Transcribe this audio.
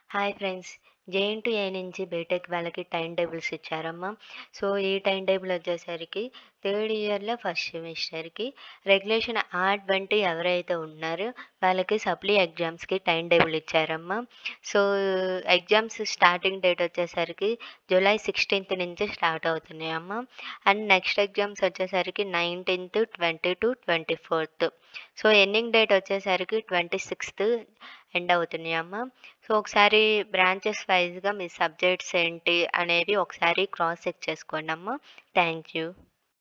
Hi friends. JNTU నుంచి BTech వాళ్ళకి time tables ఇచ్చారమ్మా. సో, ఈ టైమ్ టేబుల్ వచ్చేసరికి థర్డ్ ఇయర్‌లో ఫస్ట్ సెమిస్టర్‌కి రెగ్యులేషన్ R20 ఎవరైతే ఉన్నారో వాళ్ళకి సప్లీ ఎగ్జామ్స్‌కి టైమ్ టేబుల్ ఇచ్చారమ్మా. సో, ఎగ్జామ్స్ స్టార్టింగ్ డేట్ వచ్చేసరికి జూలై 16థ్ నుంచి స్టార్ట్ అవుతున్నాయమ్మా. అండ్ నెక్స్ట్ ఎగ్జామ్స్ వచ్చేసరికి 19థ్, 20-24థ్. సో, ఎండింగ్ డేట్ వచ్చేసరికి 26థ్ ఎండ్ అవుతున్నాయమ్మా. సో, ఒకసారి బ్రాంచెస్ వైస్‌గా మీ సబ్జెక్ట్స్ ఏంటి అనేవి ఒకసారి క్రాస్ చెక్ చేసుకోండమ్మా. Thank you.